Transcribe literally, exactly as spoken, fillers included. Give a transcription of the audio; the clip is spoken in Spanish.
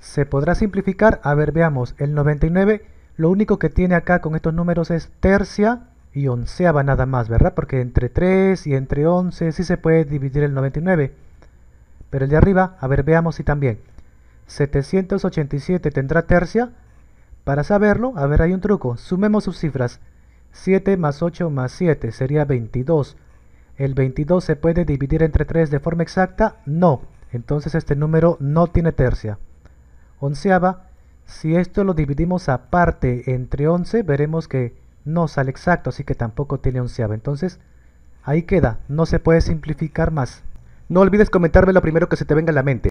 ¿Se podrá simplificar? A ver, veamos. El noventa y nueve, lo único que tiene acá con estos números es tercia y onceava nada más, ¿verdad? Porque entre tres y entre once sí se puede dividir el noventa y nueve. Pero el de arriba, a ver, veamos si también. setecientos ochenta y siete tendrá tercia. Para saberlo, a ver, hay un truco. Sumemos sus cifras. siete más ocho más siete sería veintidós. ¿El veintidós se puede dividir entre tres de forma exacta? No. Entonces este número no tiene tercia. Onceava, si esto lo dividimos aparte entre once, veremos que no sale exacto, así que tampoco tiene onceava. Entonces, ahí queda, no se puede simplificar más. No olvides comentarme lo primero que se te venga a la mente.